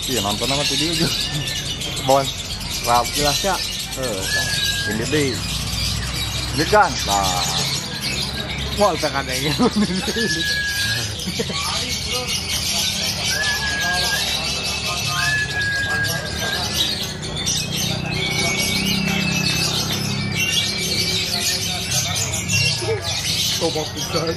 Iya nonton sama tuh dia juga. Bon, rap jelasnya. Ini deh. Ini kan. Nah. Mau tekan aja. Coba pisah.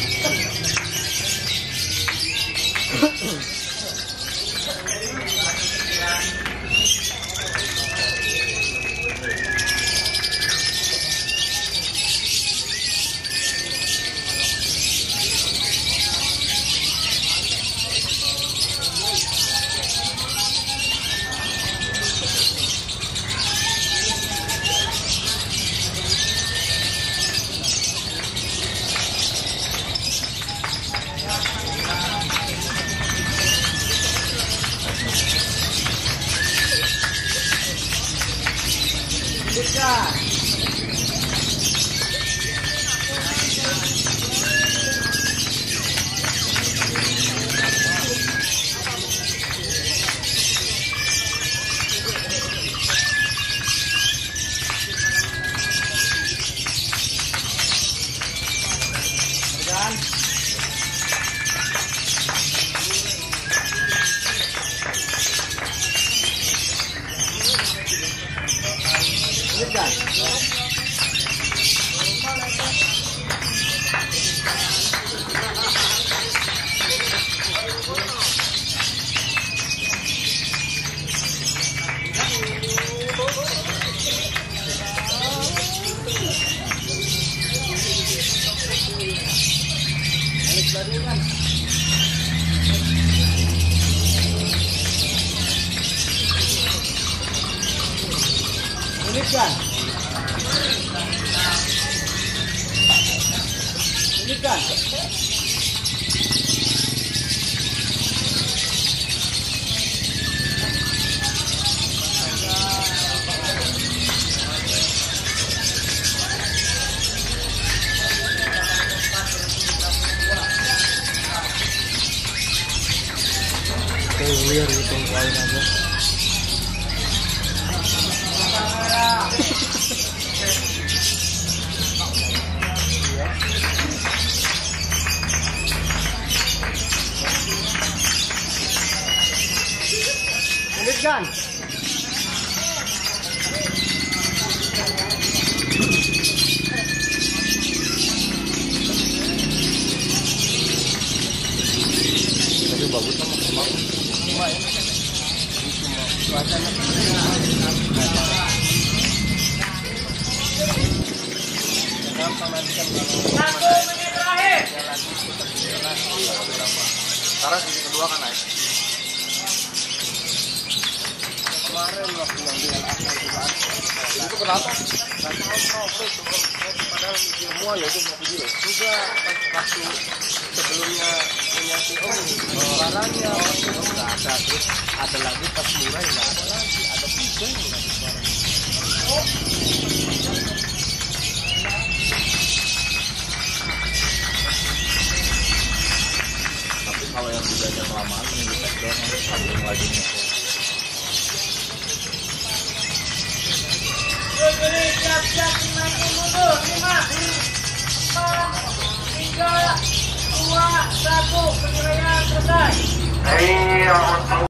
Ini kan. Ini kan. Liar gitu paling aja. Ini kan. Tapi bagus sama semua ya. Cuacanya karena sisi kedua kan naik. Kemarin waktu yang di LA itu kenapa? Nggak tahu padahal semua ya itu mau video juga waktu sebelumnya punya si Om barangnya nggak ada, terus ada lagi pas murah nggak ada lagi, ada tiga yang nggak ada barang. Tapi kalau yang budaya kelamaan ini di sektor yang lagi siap-siap naik mundur 5, 4, 3, 2, 1 penilaian selesai.